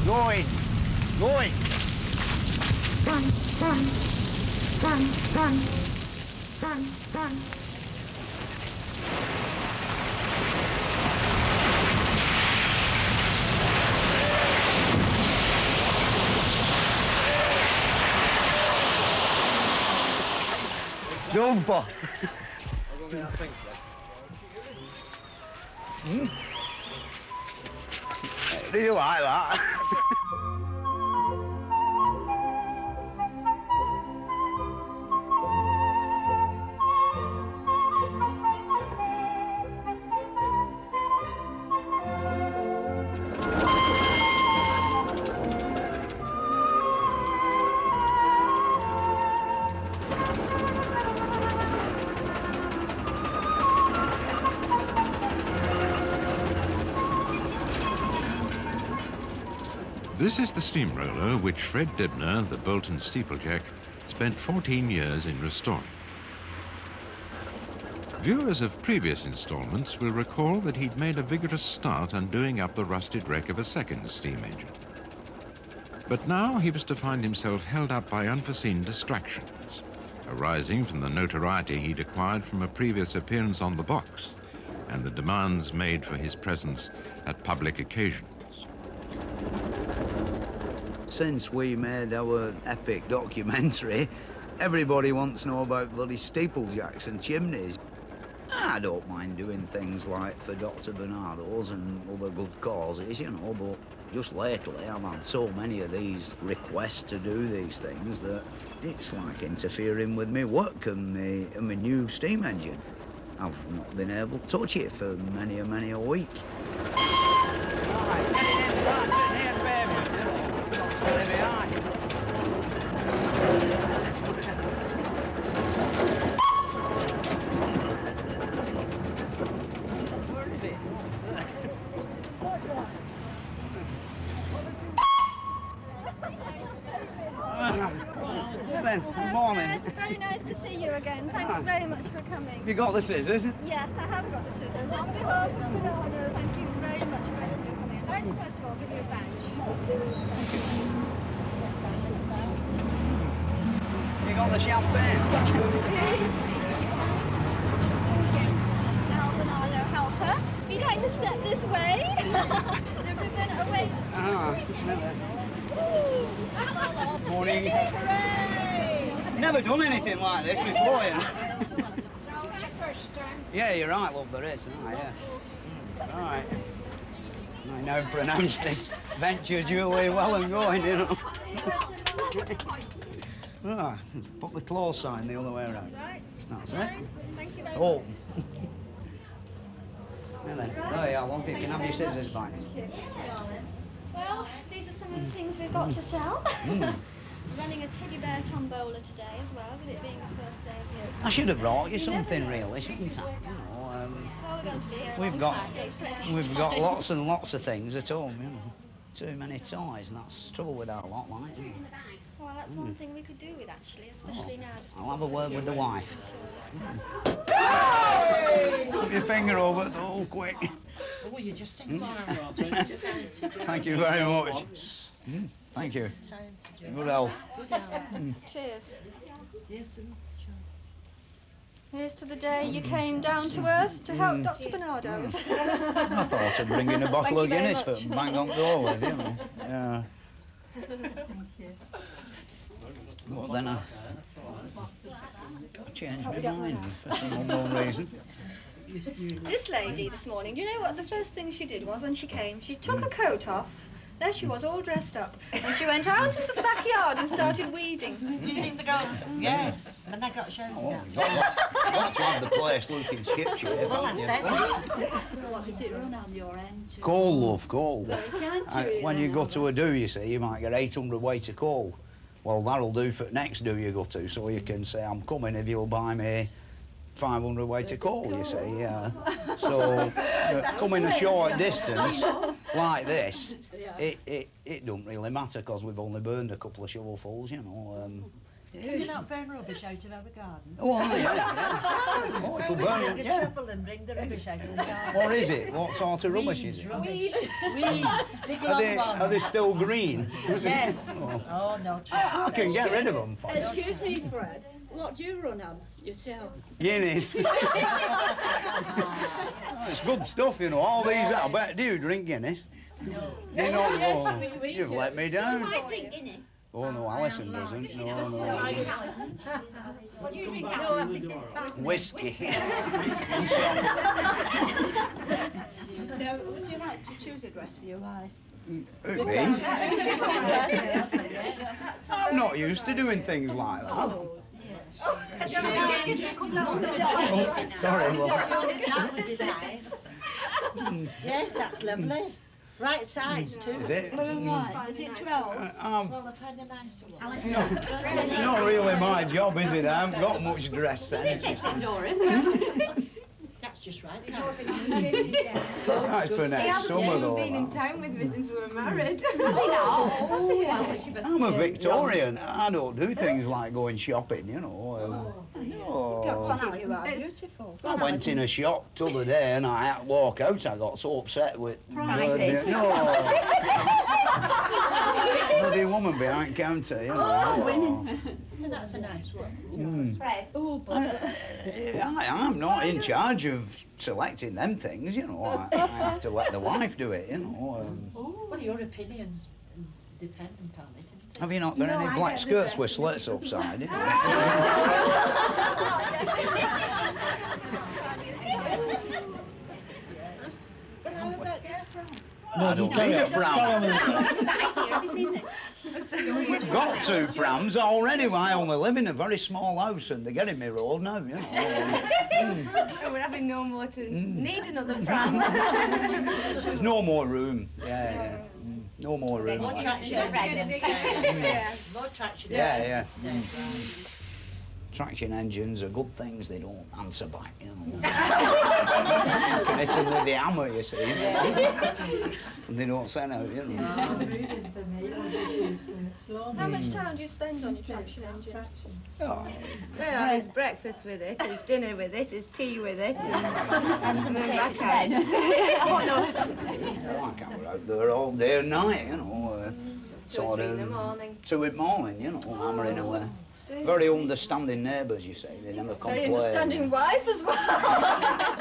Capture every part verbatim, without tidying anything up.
Going. Going. Run, run, run, run, run, run. Go for. Mm. Do you like that? This is the steamroller which Fred Dibnah, the Bolton steeplejack, spent fourteen years in restoring. Viewers of previous installments will recall that he'd made a vigorous start on doing up the rusted wreck of a second steam engine. But now he was to find himself held up by unforeseen distractions, arising from the notoriety he'd acquired from a previous appearance on the box and the demands made for his presence at public occasions. Since we made our epic documentary, everybody wants to know about bloody steeplejacks and chimneys. I don't mind doing things like for Doctor Bernardo's and other good causes, you know, but just lately I've had so many of these requests to do these things that it's like interfering with my work and my, and my new steam engine. I've not been able to touch it for many and many a week. Stay behind. Where is it? Yeah, then, good morning. It's very nice to see you again. Thanks ah. very much for coming. You got the scissors? Yes, I have got the scissors. On behalf of Bernardo, thank you very much for coming. I'd like to first of all give you a badge. You got the champagne? Now, Bernardo, help her. If you'd like to step this way, the ribbon awaits. Ah, morning. Never done anything like this before, you know. Yeah, you're right, love, there is. Oh, yeah. Mm, right. I now pronounce this venture duly well and going, you know. Ah, put the claw sign the other way around. Right. That's it. Thank you very Oh. much. Yeah, then. Oh, yeah, love, you can have your scissors back. Well, these are some of the things we've got to sell. Mm. Running a teddy bear tombola today as well, with it being the first day of the open. I should have brought you, you something really, shouldn't I? You know, um, well, we're going to be here we've got time, we've got lots and lots of things at home, you know. Too many toys, and that's the trouble with our lot, like. Well, that's mm. one thing we could do with, actually, especially oh. now. Just I'll have a word with the wife. Mm. Put your finger over it, though, quick. Oh, you just sing mm. Thank you very much. Mm. Thank you. Good health. Mm. Cheers. Here's to the day you came down to earth to help mm. Doctor Bernardo's. Mm. I thought of bringing a bottle of Guinness for bang on door with, you know. Yeah. Well, then I, I changed my mind for some unknown reason. This lady this morning, do you know what the first thing she did was when she came? She took her coat off. There she was, all dressed up, and she went out into the backyard and started weeding. You think they got? Yes. And they got shown oh, you got, you got to have the place looking ship-shape. Well, I said. What does it run on your end? Coal, love, coal. Well, can't uh, you, when you go to a do, you see, you might get eight hundred weight of coal. Well, that'll do for the next do you go to, so you can say, I'm coming if you'll buy me five hundred weight of coal, you see, yeah. So, uh, coming a short distance like this, it, it, it don't really matter, because we've only burned a couple of shovelfuls, you know. Um, Do you not burn rubbish out of our garden? Oh, aye, yeah, yeah. Oh, it'll burn, Get a yeah. shovel and bring the rubbish out of the garden. What is it? What sort of rubbish Weeds, is it? rubbish. Weeds, big Are long they, ones. are they still green? Yes. Oh. Oh, no. I, I can get rid of them. For you. Excuse me, Fred. What do you run on yourself? Guinness. Oh, it's good stuff, you know. All these, I bet, do you drink Guinness? No. You know, Yes, oh, we- we you've do. let me down. I drink Guinness. Oh, no, Alison doesn't. No, no. What do you drink, No, Alison? I think it's fast. Whiskey. Now, would you like to choose a dress for your wife? Who is? I'm not used to doing things like that. Oh, sorry, love. That would be nice. Yes, that's lovely. Right size too. Is it? Blue and white. Is it twelve? Um, Well, I've had a nicer one. it's not really my job, is it? I haven't got much dress sense. That's just right. That's for next summer, though. been in that. town with me since we were married. I'm a Victorian. I don't do things like going shopping, you know. Um, no. You are beautiful. I went in a shop the other day and I had to walk out. I got so upset with Prices. no. Bloody woman behind counter, you know. Oh, women. And that's a nice one. Mm. Fred. Oh, but I, I'm not in charge of selecting them things, you know. I, I have to let the wife do it, you know. Um, Well, your opinions dependent on it, isn't it? have you not got No, any I black get the skirts dress with and slits it doesn't upside? You know? But how about this brown? I don't need a pram. That's a bad idea. Have you seen it? We've got two prams already. I only live in a very small house and they're getting me road now, you know. And we're having no more to need another pram. There's no more room. Yeah, yeah. Mm, no more room. More traction Red engine instead. Yeah. More traction Yeah, engine yeah. instead. Traction engines are good things, they don't answer back, you know. You can hit them with the hammer, you see. And they don't send out, you know. How much time do you spend on your traction engine? Oh, Well, it's breakfast with it, it's dinner with it, it's tea with it, and, and then back out. I can't go out there all day and night, you know. Uh, sort three in the of morning. two in the morning, you know, hammering away. Very understanding neighbours, you see. They never complain. Very understanding wife as well.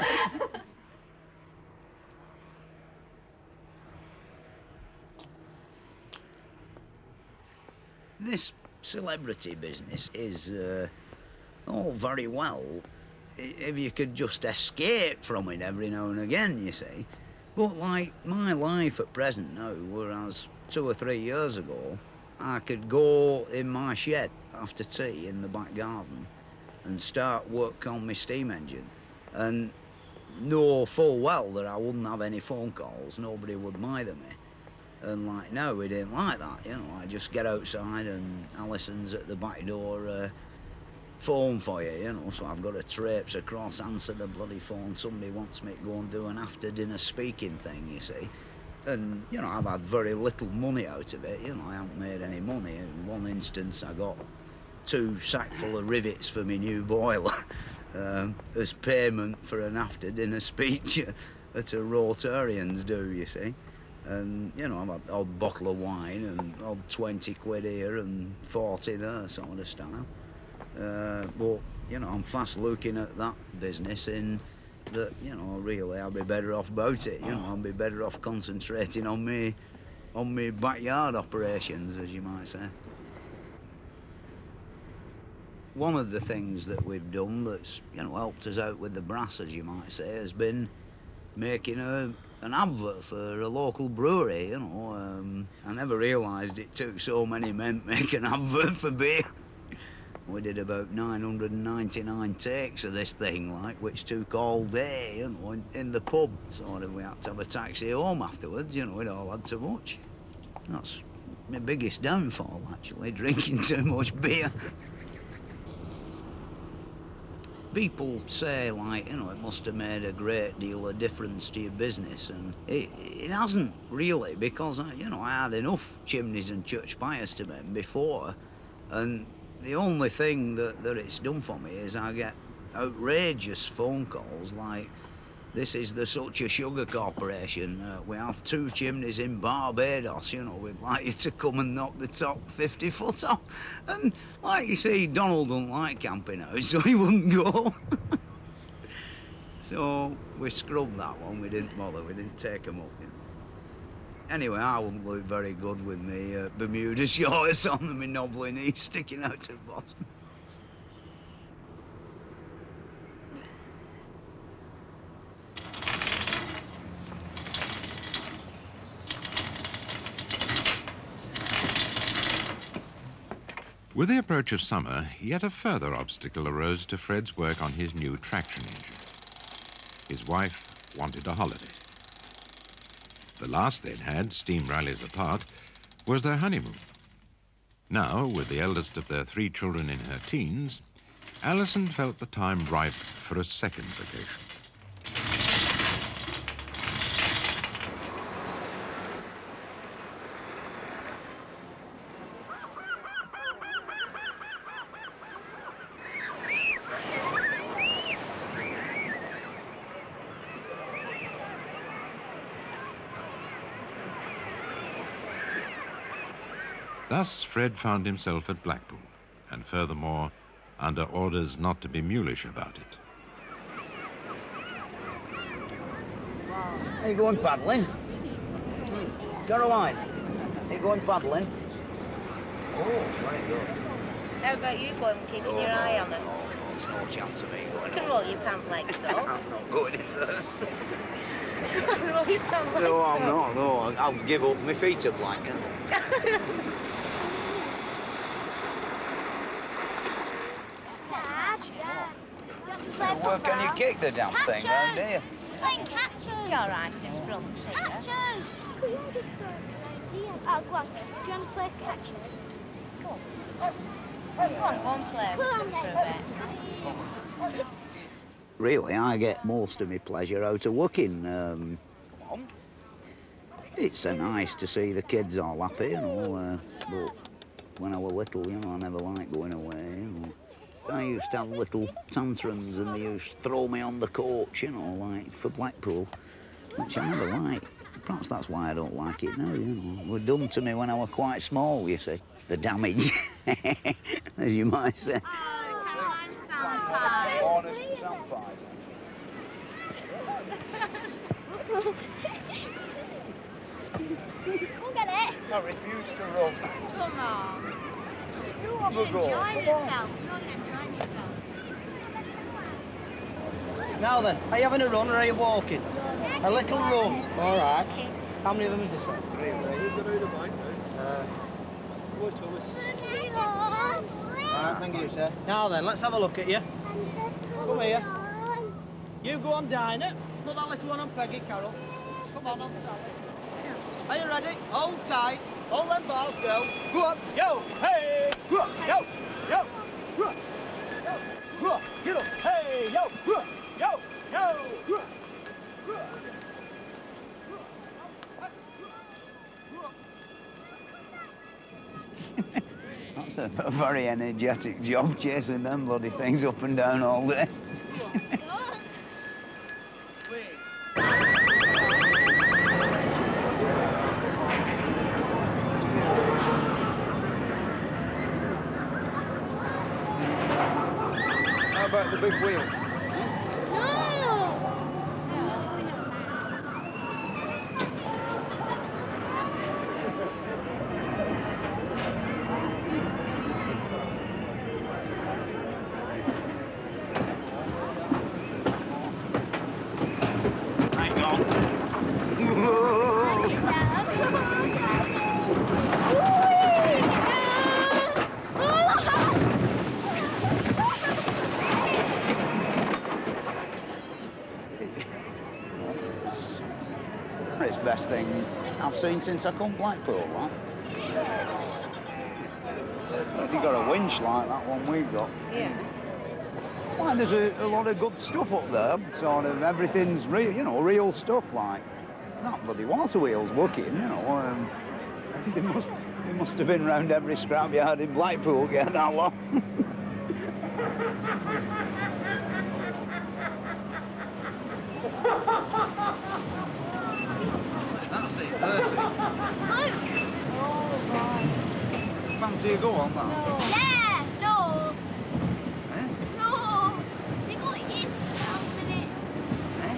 This celebrity business is uh, all very well i- if you could just escape from it every now and again, you see. But like my life at present now, whereas two or three years ago, I could go in my shed after tea in the back garden and start work on my steam engine and know full well that I wouldn't have any phone calls, nobody would mither me. And like now, we didn't like that, you know. I just get outside and Alison's at the back door, uh, phone for you, you know. So I've got to traipse across, answer the bloody phone. Somebody wants me to go and do an after-dinner speaking thing, you see. And, you know, I've had very little money out of it, you know. I haven't made any money. In one instance, I got two sackful of rivets for my new boiler um, as payment for an after-dinner speech that a Rotarians do, you see. And, you know, I've had odd bottle of wine and odd twenty quid here and forty there sort of style. Uh, but, you know, I'm fast looking at that business in that, you know, really I'll be better off about it, you know. I'll be better off concentrating on me, on me backyard operations, as you might say. One of the things that we've done that's, you know, helped us out with the brass, as you might say, has been making a an advert for a local brewery, you know. Um, I never realised it took so many men to make an advert for beer. We did about nine hundred ninety-nine takes of this thing, like, which took all day, you know, in, in the pub. Sort of, we had to have a taxi home afterwards, you know, we'd all had too much. That's my biggest downfall, actually, drinking too much beer. People say, like, you know, it must have made a great deal of difference to your business, and it, it hasn't really, because, you know, I had enough chimneys and church spires to mend before, and The only thing that, that it's done for me is I get outrageous phone calls like, this is the Such a Sugar Corporation. Uh, we have two chimneys in Barbados, you know, we'd like you to come and knock the top fifty foot off. And like you see, Donald don't like camping out, so he wouldn't go. So we scrubbed that one, we didn't bother, we didn't take him up. You know. Anyway, I wouldn't look very good with the uh, Bermuda shorts on and my knobbly knees sticking out at the bottom. With the approach of summer, yet a further obstacle arose to Fred's work on his new traction engine. His wife wanted a holiday. The last they'd had, steam rallies apart, was their honeymoon. Now, with the eldest of their three children in her teens, Alison felt the time ripe for a second vacation. Thus, Fred found himself at Blackpool, and furthermore, under orders not to be mulish about it. Are you going paddling? Caroline, are you going paddling? Oh, very good. How about you going and keeping oh, your eye on them? Oh, there's no chance of me going. You can roll your pant legs up. I'm not going in there. Roll your pant legs No, I'm up. not, no. I'll give up. My feet are blank. Well, can you kick the damn thing round here? Playing catchers. You're right in front here. Catchers. Could you understand an idea? Oh, go on. Do you want to play catchers? Go on. Go on, go and play with them for a bit. Really, I get most of my pleasure out of working. Um, it's uh, nice to see the kids all happy, you know. Uh, but when I was little, you know, I never liked going away, you know. I used to have little tantrums and they used to throw me on the coach, you know, like for Blackpool, which I never liked. Perhaps that's why I don't like it now, you know. It was done to me when I was quite small, you see. The damage, as you might say. Oh, Caroline Sandpies. We'll get it. I refuse to run. Come on. You have a go. Enjoying yourself. You're not enjoying yourself. Now then, are you having a run or are you walking? A little run. All right. How many of them is this one? Three. Uh, What's Thomas? All right, thank you, sir. Now then, let's have a look at you. Come here. You go on Dinah. Put that little one on Peggy, Carol. Come on, on Are you ready? Hold tight. Hold them balls, go. Go on. Yo, hey. Go on. Yo, yo. Go on. Yo, go on. Get up. Hey, yo. Go on. Yo, yo. Go on. Go on. That's a, a very energetic job, chasing them bloody things up and down all day. How about the big wheel? It's the best thing I've seen since I come Blackpool, right? You've got a winch like that one we've got. Yeah. Well, there's a, a lot of good stuff up there. Sort of everything's real, you know, real stuff like that bloody water wheel's working, you know. Um, they must He must have been round every scrapyard in Blackpool getting that long. That's it, there's it. Look! Oh, boy. Fancy you go on that? No. Yeah, no. Eh? No. They got his twelve minutes. Eh?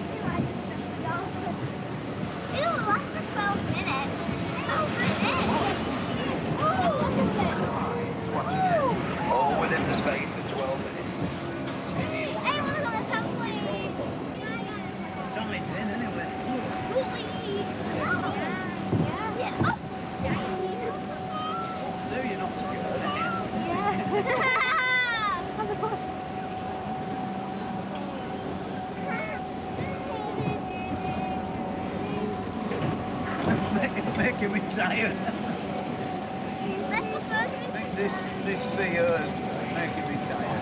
It'll last for twelve minutes. twelve minutes. Oh, look at it. All within the space of twelve minutes. Hey, we're on a trampoline. Time it's in anyway. Whee! Yeah. Yeah. Oh, nice. What's new, you're not scared, are you? It's making me tired. Let's go further. I think this, this sea here is making me tired.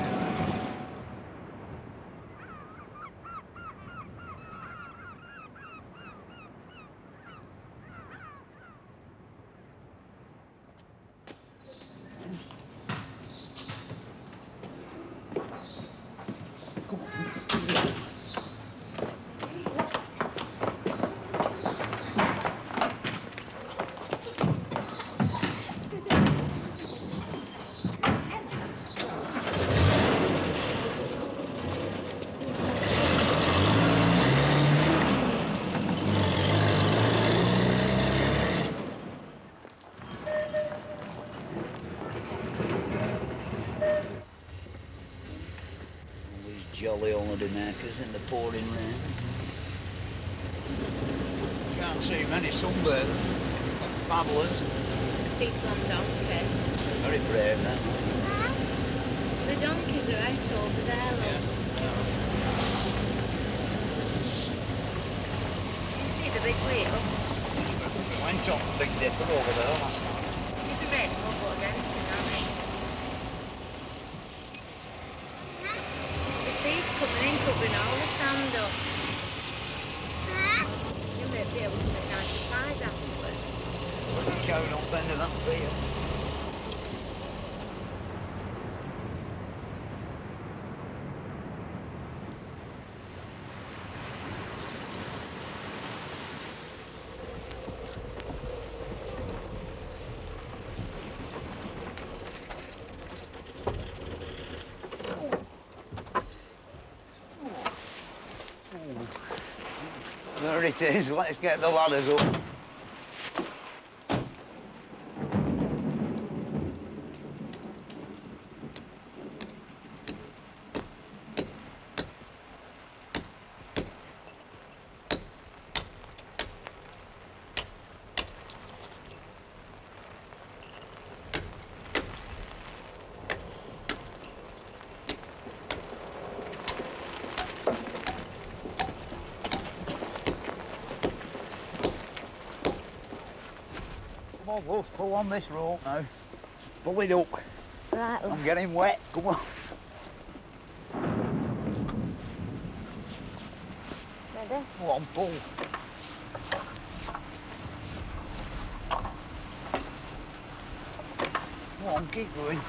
Jolly holiday makers in the pouring rain. Can't see many sunbathers, paddlers. People on donkeys. Very brave, then. The donkeys are out over there, look. You can see the big wheel. Went on the Big Dipper over there last night. It is a red bubble again tonight. The sea's coming in, covering all the sand up. You may be able to make nice pies afterwards. Going up end of that field. There it is, let's get the ladders up. Come on, Wolf, pull on this rope now. Pull it up. Right. I'm getting wet, come on. Ready? Come on, pull. Come on, keep going.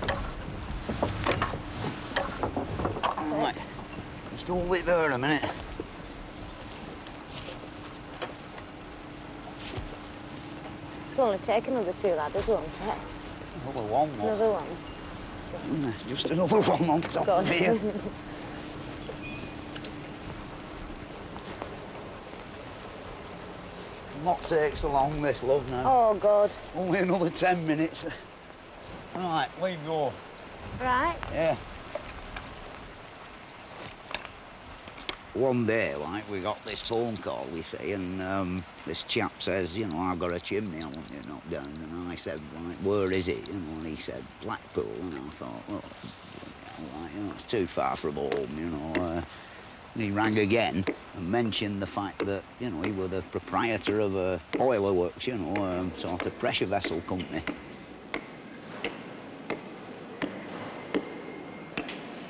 Right, just hold it there a minute. It'll only take another two ladders, won't it? Another one, look. Another one. Mm, just another one on top God. of here. Not take so long, this, love, now. Oh, God. Only another ten minutes. Right, leave go. Right. Yeah. One day, like, we got this phone call, you see, and um, this chap says, you know, I've got a chimney I want you to knock down. And I said, like, where is it? You know, and he said, Blackpool. And I thought, well, like, you know, it's too far from home, you know. Uh, and he rang again and mentioned the fact that, you know, he was the proprietor of a boiler works, you know, um, sort of pressure vessel company.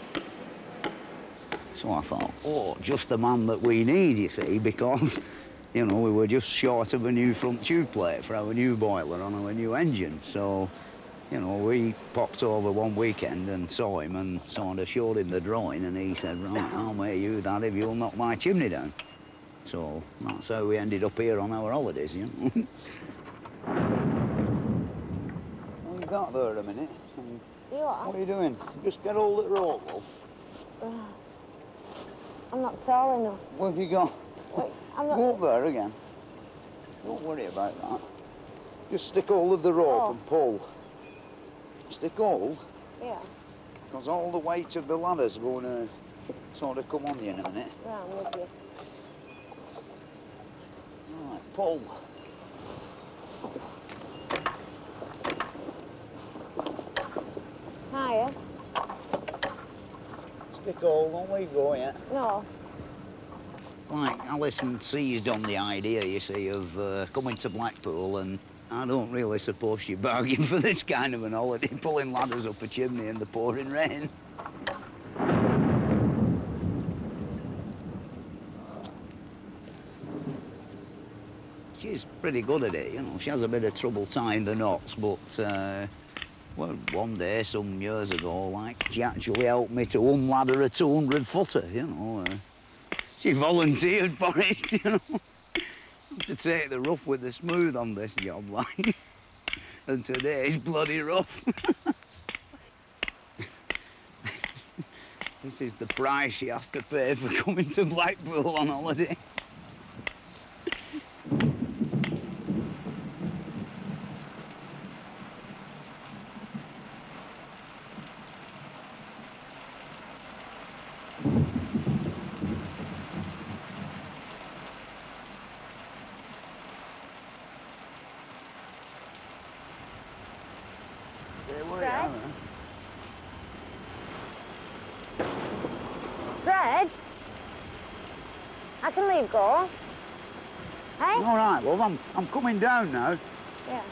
So I thought, oh, just the man that we need, you see, because You know, we were just short of a new front tube plate for our new boiler on our new engine. So, you know, we popped over one weekend and saw him and sort of showed him the drawing, and he said, right, I'll make you that if you'll knock my chimney down. So that's how we ended up here on our holidays, you know. Leave that there a minute. You are? What are you doing? Just get hold of the rope, love. Uh, I'm not tall enough. What have you got? Wait, I'm not... Go up there again. Don't worry about that. Just stick hold of the rope Oh. and pull. Stick hold, Yeah. because all the weight of the ladder's going to sort of come on you in a minute. Yeah, I'm with you. Right, pull. Higher? Stick hold, don't leave go yet. No. Right, Alison seized on the idea, you see, of uh, coming to Blackpool, and I don't really suppose she bargained for this kind of an holiday, pulling ladders up a chimney in the pouring rain. She's pretty good at it, you know. She has a bit of trouble tying the knots, but, uh, well, one day, some years ago, like, she actually helped me to unladder a two hundred footer, you know. Uh, she volunteered for it, you know. To take the rough with the smooth on this job, like. And today's bloody rough. This is the price she has to pay for coming to Blackpool on holiday. Fred? Fred? I can leave go. Hey? All right, love, I'm, I'm coming down now. Yeah.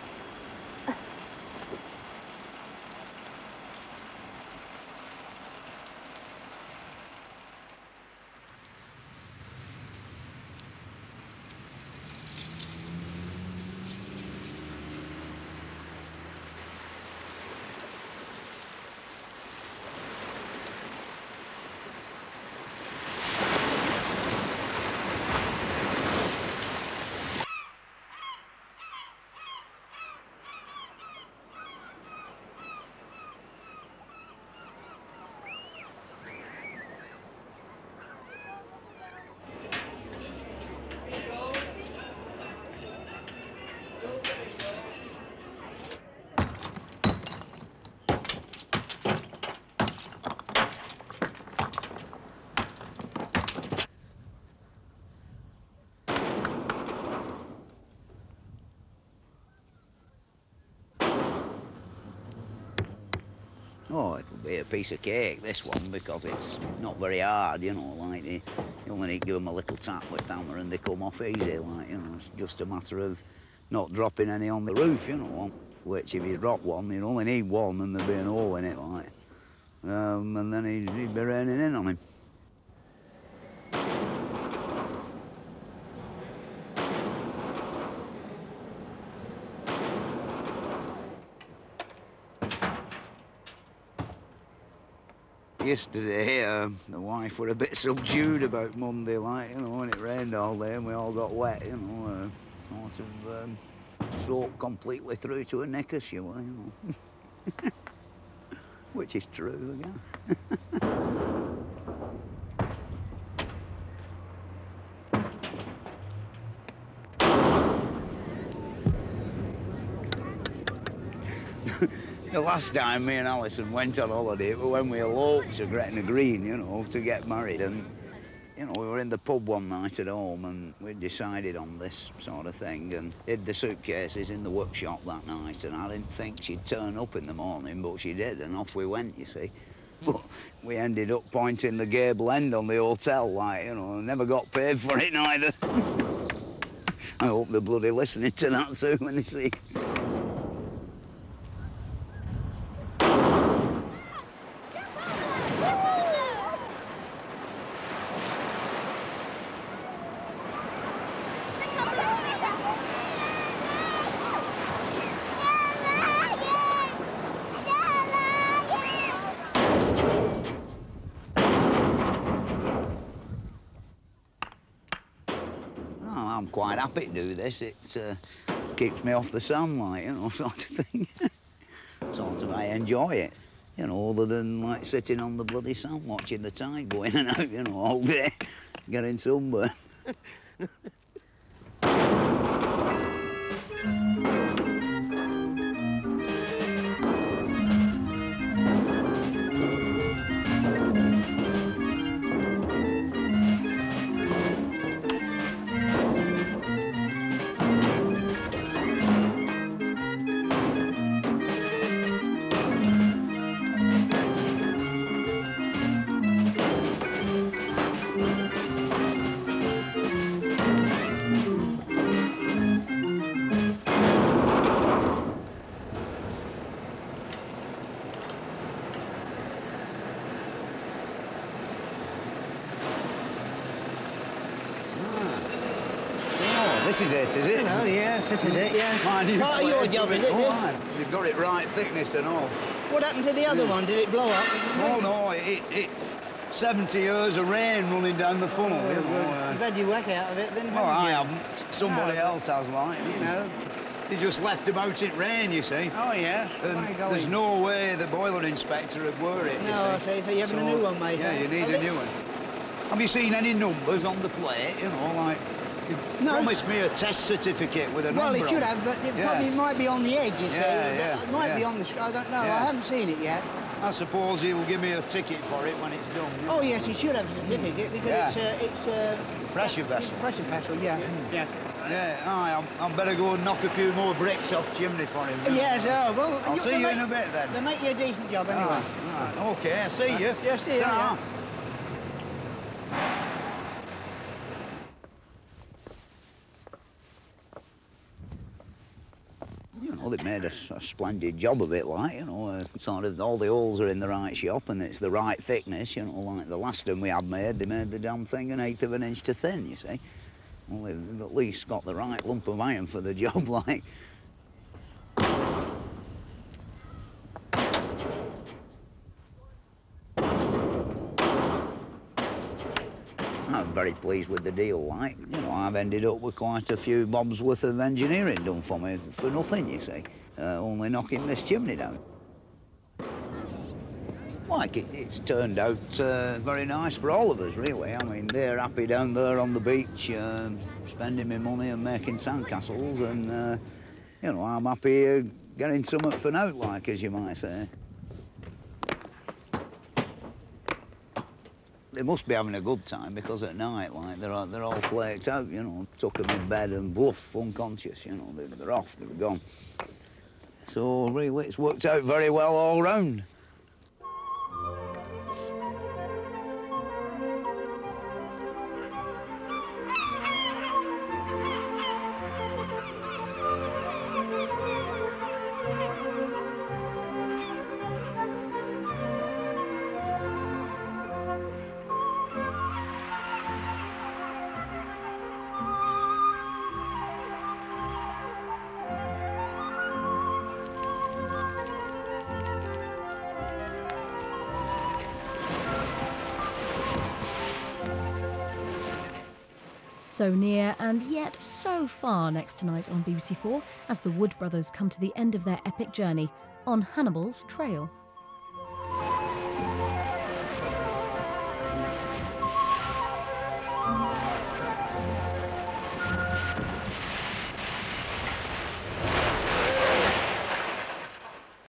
Oh, it'll be a piece of cake, this one, because it's not very hard, you know, like, you only need to give them a little tap with the hammer and they come off easy, like, you know, it's just a matter of not dropping any on the roof, you know, which if you drop one, you'd only need one and there'd be an hole in it, like, um, and then he'd, he'd be raining in on him. Yesterday, uh, the wife were a bit subdued about Monday, like, you know, when it rained all day and we all got wet, you know, uh, sort of um, soaked completely through to her knickers, she were, you know. Which is true, again. The last time me and Alison went on holiday, it was when we eloped to Gretna Green, you know, to get married. And, you know, we were in the pub one night at home and we decided on this sort of thing and hid the suitcases in the workshop that night. And I didn't think she'd turn up in the morning, but she did, and off we went, you see. But we ended up pointing the gable end on the hotel, like, you know, and never got paid for it neither. I hope they're bloody listening to that too when they see. quite happy to do this. It uh, keeps me off the sunlight, you know, sort of thing. Sort of, I enjoy it, you know, other than like sitting on the bloody sand watching the tide go in and out, you know, all day, getting sunburned. This is it, is it? Oh, yes, this is it, yeah. Mind you, Part of your job, is it? Oh, aye. They've got it right thickness and all. What happened to the other one? Did it blow up? Oh, no, it, it... seventy years of rain running down the funnel, Oh, you know. good. Uh, You've had your work out of it, then, well, I haven't you? haven't. Somebody No, else has, like. You know. They just left them out in rain, you see. Oh, yeah. And there's no way the boiler inspector would wear it, you No, I see, so you're having a new one, mate. Yeah, you need Have a it? new one. Have you seen any numbers on the plate, you know, like... You No. promised me a test certificate with a Well, number it should on. have, but it Yeah. probably might be on the edge, you see. Yeah, yeah, It might yeah. be on the... sc- I don't know. Yeah. I haven't seen it yet. I suppose he'll give me a ticket for it when it's done. you know. Oh, yes, he should have a certificate because Yeah. it's a... It's a Pressure vessel. Pressure vessel, yeah. Yeah. Yeah, aye, I'm, I'm better go and knock a few more bricks off chimney for him. you know. Yes, oh, well... I'll see they you make- in a bit then. They make you a decent job anyway. Ah, ah, okay, I see you. Yeah, see you, Ta-ra. yeah. You know, they've made a, s- a splendid job of it, like, you know, uh, sort of all the holes are in the right shop and it's the right thickness, you know, like the last one we had made, they made the damn thing an eighth of an inch to thin, you see. Well, they've they've at least got the right lump of iron for the job, like. I'm very pleased with the deal, like, you know, I've ended up with quite a few bobs worth of engineering done for me for nothing, you see, uh, only knocking this chimney down. Like, it, it's turned out uh, very nice for all of us, really. I mean, they're happy down there on the beach, um, spending my money and making sandcastles, and, uh, you know, I'm happy uh, getting something for note, like, as you might say. They must be having a good time because at night, like, they're all, they're all flaked out, you know, took them in bed and bluff, unconscious, you know, they're, they're off, they're gone. So, really, it's worked out very well all round. So near and yet so far next tonight on B B C Four as the Wood brothers come to the end of their epic journey on Hannibal's trail.